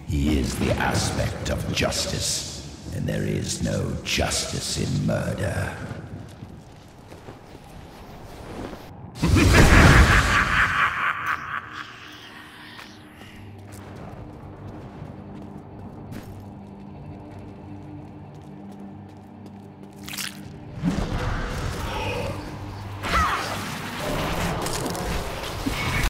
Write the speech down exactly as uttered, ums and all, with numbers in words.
He is the aspect of justice, and there is no justice in murder.